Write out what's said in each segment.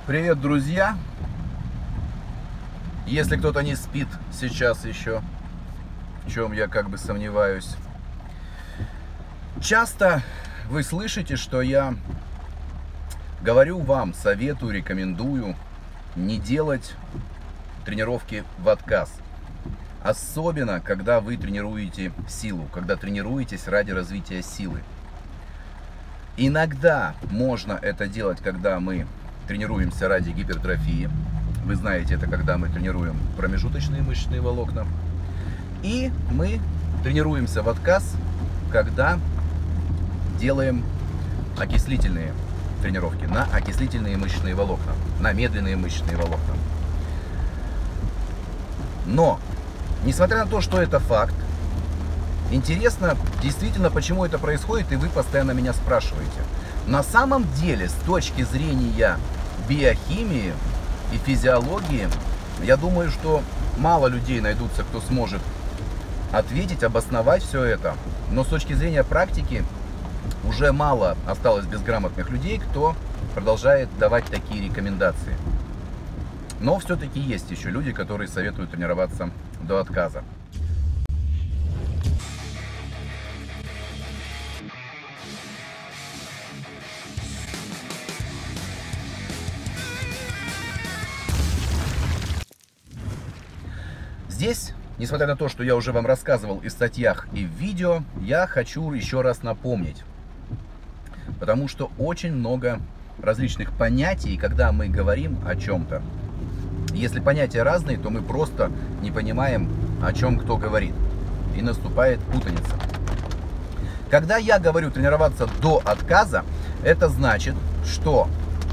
Привет, друзья! Если кто-то не спит сейчас еще, в чем я как бы сомневаюсь. Часто вы слышите, что я говорю вам, советую, рекомендую не делать тренировки в отказ. Особенно, когда вы тренируете силу, когда тренируетесь ради развития силы. Иногда можно это делать, когда мы тренируемся ради гипертрофии. Вы знаете, это когда мы тренируем промежуточные мышечные волокна. И мы тренируемся в отказ, когда делаем окислительные тренировки на окислительные мышечные волокна, на медленные мышечные волокна. Но, несмотря на то, что это факт, интересно действительно, почему это происходит, и вы постоянно меня спрашиваете. На самом деле, с точки зрения биохимии и физиологии, я думаю, что мало людей найдутся, кто сможет ответить, обосновать все это. Но с точки зрения практики, уже мало осталось безграмотных людей, кто продолжает давать такие рекомендации. Но все-таки есть еще люди, которые советуют тренироваться до отказа. Здесь, несмотря на то, что я уже вам рассказывал и в статьях, и в видео, я хочу еще раз напомнить. Потому что очень много различных понятий, когда мы говорим о чем-то. Если понятия разные, то мы просто не понимаем, о чем кто говорит. И наступает путаница. Когда я говорю тренироваться до отказа, это значит, что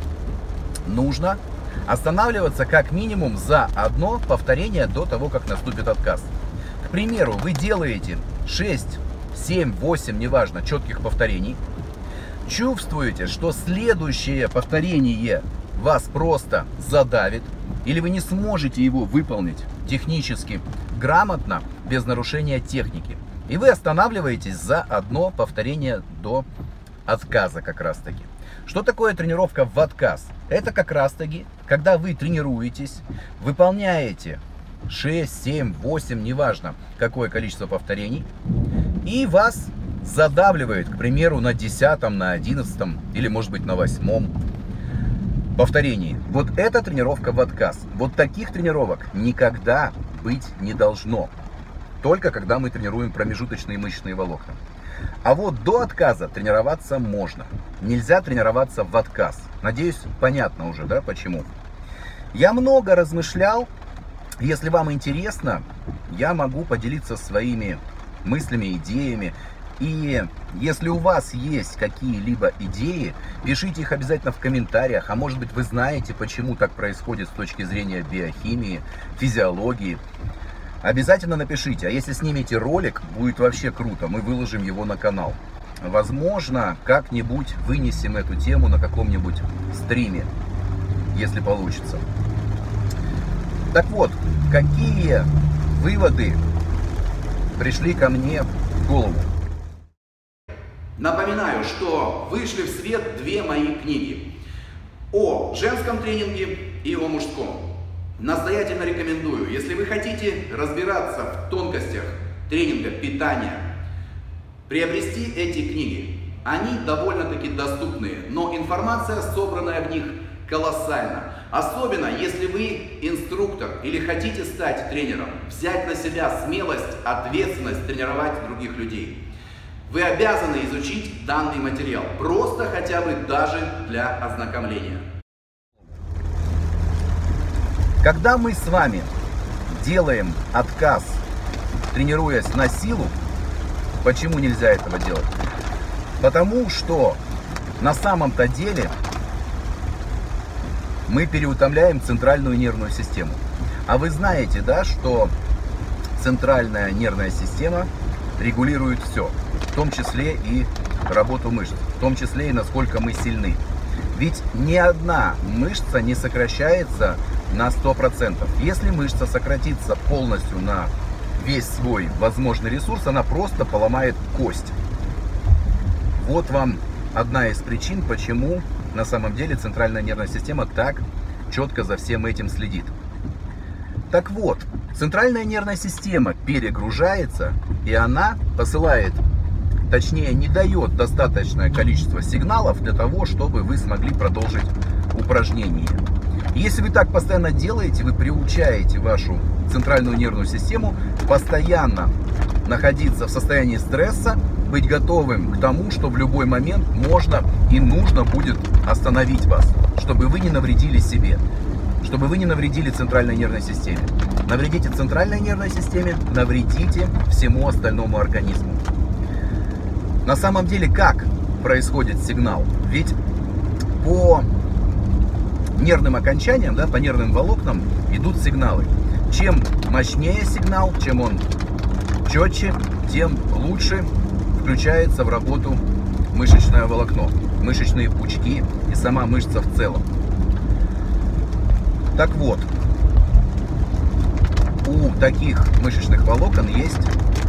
нужно останавливаться как минимум за одно повторение до того, как наступит отказ. К примеру, вы делаете 6, 7, 8, неважно, четких повторений. Чувствуете, что следующее повторение вас просто задавит, или вы не сможете его выполнить технически грамотно, без нарушения техники. И вы останавливаетесь за одно повторение до отказа как раз таки. Что такое тренировка в отказ? Это как раз таки, когда вы тренируетесь, выполняете 6, 7, 8, неважно какое количество повторений, и вас задавливает, к примеру, на 10, на 11 или может быть на 8 повторении. Вот это тренировка в отказ. Вот таких тренировок никогда быть не должно. Только когда мы тренируем промежуточные мышечные волокна. А вот до отказа тренироваться можно. Нельзя тренироваться в отказ. Надеюсь, понятно уже, да, почему. Я много размышлял. Если вам интересно, я могу поделиться своими мыслями, идеями. И если у вас есть какие-либо идеи, пишите их обязательно в комментариях. А может быть, вы знаете, почему так происходит с точки зрения биохимии, физиологии. Обязательно напишите. А если снимете ролик, будет вообще круто. Мы выложим его на канал. Возможно, как-нибудь вынесем эту тему на каком-нибудь стриме, если получится. Так вот, какие выводы пришли ко мне в голову? Напоминаю, что вышли в свет две мои книги о женском тренинге и о мужском. Настоятельно рекомендую, если вы хотите разбираться в тонкостях тренинга, питания, приобрести эти книги. Они довольно-таки доступные, но информация, собранная в них, колоссальна. Особенно, если вы инструктор или хотите стать тренером, взять на себя смелость, ответственность тренировать других людей. Вы обязаны изучить данный материал, просто хотя бы даже для ознакомления. Когда мы с вами делаем отказ, тренируясь на силу, почему нельзя этого делать? Потому что на самом-то деле мы переутомляем центральную нервную систему. А вы знаете, да, что центральная нервная система регулирует все, в том числе и работу мышц, в том числе и насколько мы сильны. Ведь ни одна мышца не сокращается на 100%. Если мышца сократится полностью на весь свой возможный ресурс, она просто поломает кость. Вот вам одна из причин, почему на самом деле центральная нервная система так четко за всем этим следит. Так вот, центральная нервная система перегружается, и она посылает, точнее не дает достаточное количество сигналов для того, чтобы вы смогли продолжить упражнение. И если вы так постоянно делаете, вы приучаете вашу центральную нервную систему постоянно находиться в состоянии стресса, быть готовым к тому, что в любой момент можно и нужно будет остановить вас, чтобы вы не навредили себе, чтобы вы не навредили центральной нервной системе. Навредите центральной нервной системе, навредите всему остальному организму. На самом деле, как происходит сигнал? Ведь по нервным окончаниям, да, по нервным волокнам идут сигналы. Чем мощнее сигнал, чем он четче, тем лучше включается в работу мышечное волокно, мышечные пучки и сама мышца в целом. Так вот, у таких мышечных волокон есть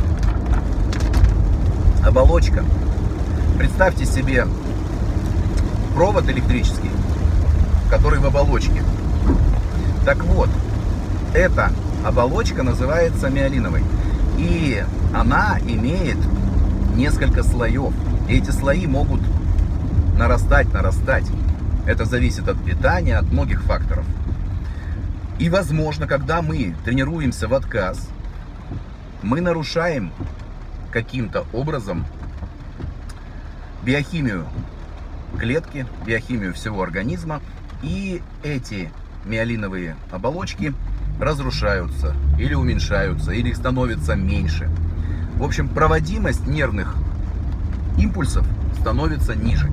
оболочка. Представьте себе провод электрический, который в оболочке. Так вот, эта оболочка называется миелиновой. И она имеет несколько слоев. И эти слои могут нарастать. Это зависит от питания, от многих факторов. И, возможно, когда мы тренируемся в отказ, мы нарушаем каким-то образом биохимию клетки, биохимию всего организма, и эти миелиновые оболочки разрушаются или уменьшаются, или их становится меньше. В общем, проводимость нервных импульсов становится ниже.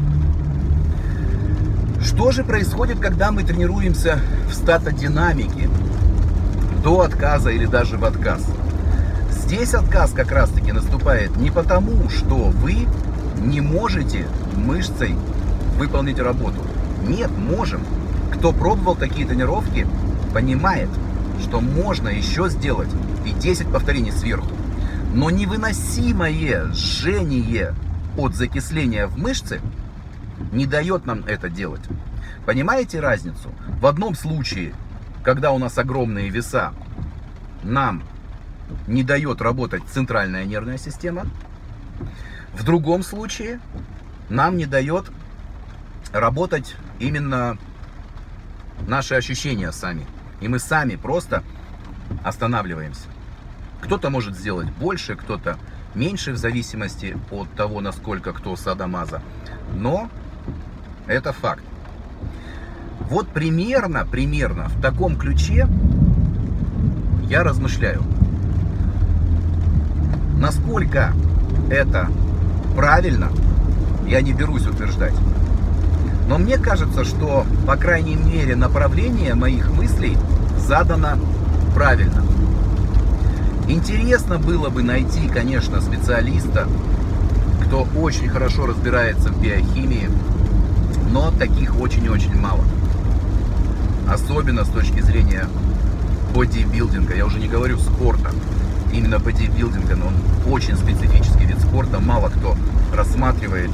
Что же происходит, когда мы тренируемся в статодинамике до отказа или даже в отказ? Здесь отказ как раз-таки наступает не потому, что вы не можете мышцей выполнить работу. Нет, можем. Кто пробовал такие тренировки, понимает, что можно еще сделать и 10 повторений сверху. Но невыносимое жжение от закисления в мышце не дает нам это делать. Понимаете разницу? В одном случае, когда у нас огромные веса, нам не дает работать центральная нервная система. В другом случае нам не дает работать именно наши ощущения сами. И мы сами просто останавливаемся. Кто-то может сделать больше, кто-то меньше, в зависимости от того, насколько кто садомазо. Но это факт. Вот примерно в таком ключе я размышляю. Насколько это правильно, я не берусь утверждать. Но мне кажется, что, по крайней мере, направление моих мыслей задано правильно. Интересно было бы найти, конечно, специалиста, кто очень хорошо разбирается в биохимии, но таких очень и очень мало. Особенно с точки зрения бодибилдинга. Я уже не говорю спорта. Именно бодибилдинга, но он очень специфический вид спорта. Мало кто рассматривает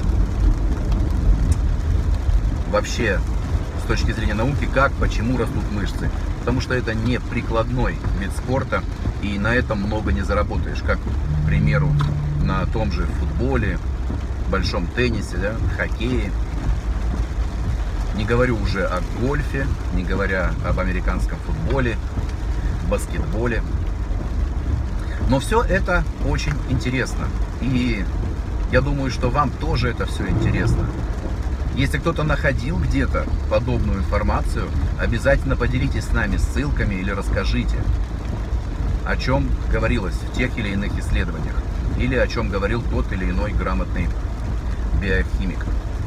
вообще с точки зрения науки, как, почему растут мышцы. Потому что это не прикладной вид спорта, и на этом много не заработаешь. Как, к примеру, на том же футболе, большом теннисе, да, хоккее. Не говорю уже о гольфе, не говоря об американском футболе, баскетболе. Но все это очень интересно. И я думаю, что вам тоже это все интересно. Если кто-то находил где-то подобную информацию, обязательно поделитесь с нами ссылками или расскажите, о чем говорилось в тех или иных исследованиях, или о чем говорил тот или иной грамотный биохимик.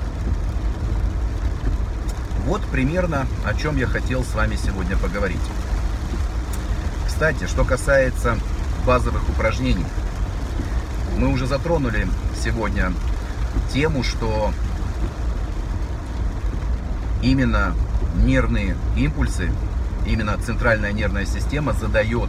Вот примерно о чем я хотел с вами сегодня поговорить. Кстати, что касается базовых упражнений, мы уже затронули сегодня тему, что именно нервные импульсы, именно центральная нервная система задает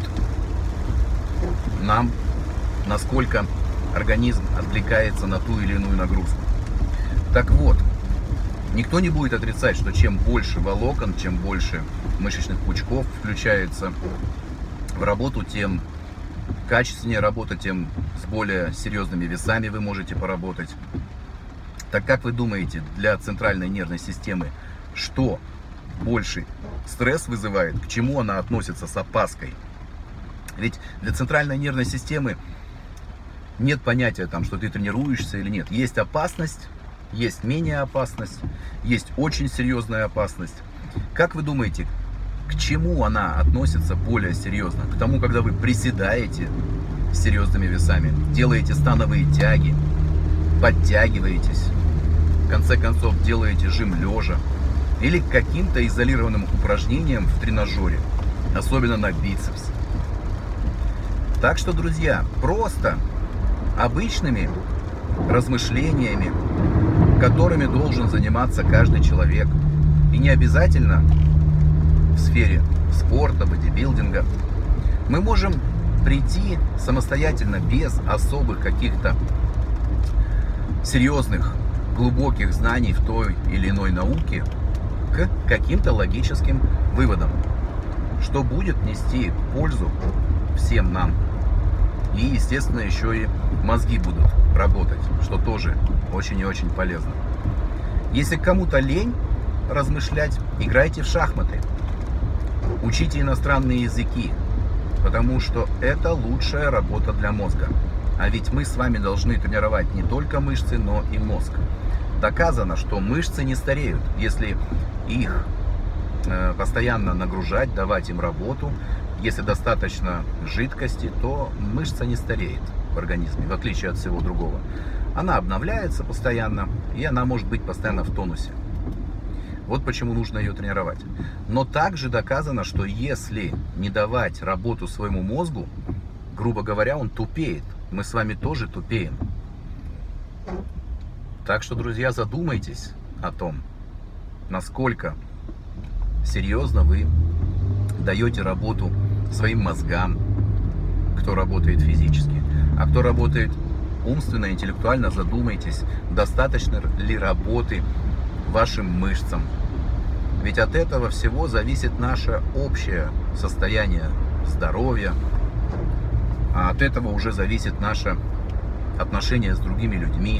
нам, насколько организм откликается на ту или иную нагрузку. Так вот, никто не будет отрицать, что чем больше волокон, чем больше мышечных пучков включается в работу, тем качественнее работа, тем с более серьезными весами вы можете поработать. Так как вы думаете, для центральной нервной системы, что больше стресс вызывает, к чему она относится с опаской? Ведь для центральной нервной системы нет понятия, там, что ты тренируешься или нет. Есть опасность, есть менее опасность, есть очень серьезная опасность. Как вы думаете, к чему она относится более серьезно? К тому, когда вы приседаете с серьезными весами, делаете становые тяги, подтягиваетесь, в конце концов делаете жим лежа, или к каким-то изолированным упражнениям в тренажере, особенно на бицепс. Так что, друзья, просто обычными размышлениями, которыми должен заниматься каждый человек, и не обязательно в сфере спорта, бодибилдинга, мы можем прийти самостоятельно, без особых каких-то серьезных, глубоких знаний в той или иной науке, к каким-то логическим выводам, что будет нести пользу всем нам. И, естественно, еще и мозги будут работать, что тоже очень и очень полезно. Если кому-то лень размышлять, играйте в шахматы, учите иностранные языки, потому что это лучшая работа для мозга. А ведь мы с вами должны тренировать не только мышцы, но и мозг. Доказано, что мышцы не стареют, если их постоянно нагружать, давать им работу. Если достаточно жидкости, то мышца не стареет в организме, в отличие от всего другого. Она обновляется постоянно, и она может быть постоянно в тонусе. Вот почему нужно ее тренировать. Но также доказано, что если не давать работу своему мозгу, грубо говоря, он тупеет. Мы с вами тоже тупеем. Так что, друзья, задумайтесь о том, насколько серьезно вы даете работу своим мозгам, кто работает физически, а кто работает умственно, интеллектуально. Задумайтесь, достаточно ли работы вашим мышцам. Ведь от этого всего зависит наше общее состояние здоровья, а от этого уже зависит наше отношение с другими людьми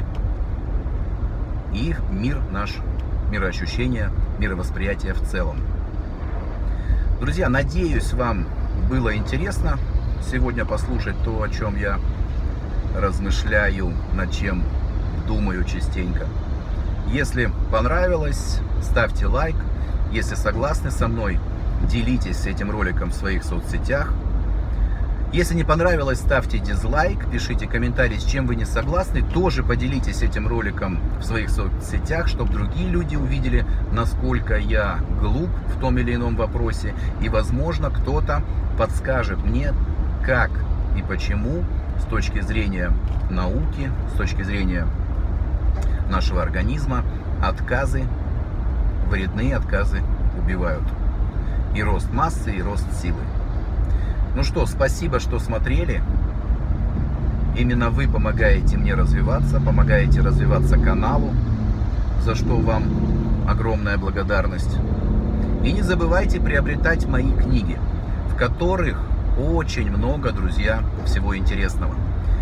и мир наш, мироощущение, мировосприятие в целом. Друзья, надеюсь, вам было интересно сегодня послушать то, о чем я размышляю, над чем думаю частенько. Если понравилось, ставьте лайк. Если согласны со мной, делитесь этим роликом в своих соцсетях. Если не понравилось, ставьте дизлайк, пишите комментарий, с чем вы не согласны. Тоже поделитесь этим роликом в своих соцсетях, чтобы другие люди увидели, насколько я глуп в том или ином вопросе. И, возможно, кто-то подскажет мне, как и почему с точки зрения науки, с точки зрения нашего организма, отказы вредны, отказы убивают. И рост массы, и рост силы. Ну что, спасибо, что смотрели. Именно вы помогаете мне развиваться, помогаете развиваться каналу, за что вам огромная благодарность. И не забывайте приобретать мои книги, в которых очень много, друзья, всего интересного.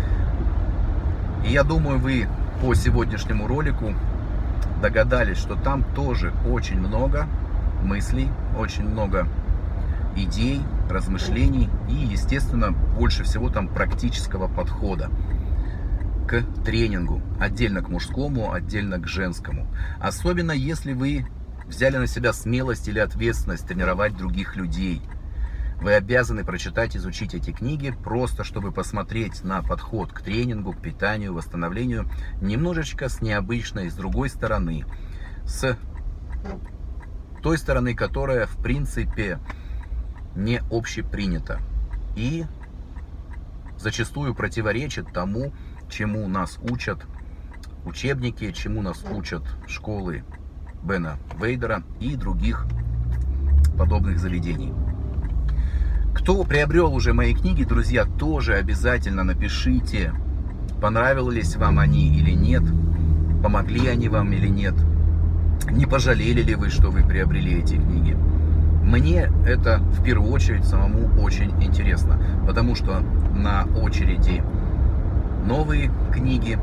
И я думаю, вы по сегодняшнему ролику догадались, что там тоже очень много мыслей, очень много идей, размышлений и, естественно, больше всего там практического подхода к тренингу, отдельно к мужскому, отдельно к женскому. Особенно если вы взяли на себя смелость или ответственность тренировать других людей. Вы обязаны прочитать, изучить эти книги, просто чтобы посмотреть на подход к тренингу, к питанию, восстановлению немножечко с необычной, с другой стороны, с той стороны, которая в принципе не общепринято и зачастую противоречит тому, чему нас учат учебники, чему нас учат школы Бена Вейдера и других подобных заведений. Кто приобрел уже мои книги, друзья, тоже обязательно напишите, понравились вам они или нет. помогли они вам или нет, не пожалели ли вы, что вы приобрели эти книги. Мне это в первую очередь самому очень интересно, потому что на очереди новые книги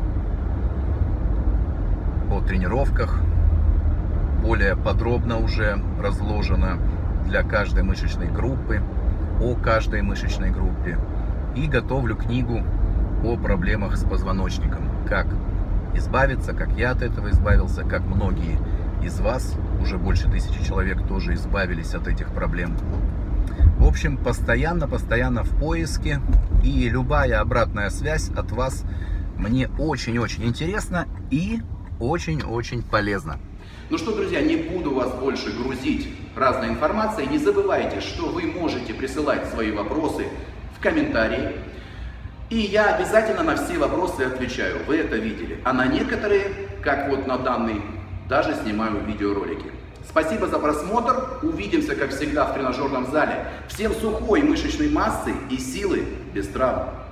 о тренировках, более подробно уже разложено для каждой мышечной группы, о каждой мышечной группе. И готовлю книгу о проблемах с позвоночником. Как избавиться, как я от этого избавился, как многие из вас, уже больше 1000 человек, тоже избавились от этих проблем. В общем, постоянно в поиске. И любая обратная связь от вас мне очень-очень интересна и очень-очень полезна. Ну что, друзья, не буду вас больше грузить разной информацией. Не забывайте, что вы можете присылать свои вопросы в комментарии. И я обязательно на все вопросы отвечаю. Вы это видели. А на некоторые, как вот на данный, даже снимаю видеоролики. Спасибо за просмотр. Увидимся, как всегда, в тренажерном зале. Всем сухой мышечной массы и силы без травм.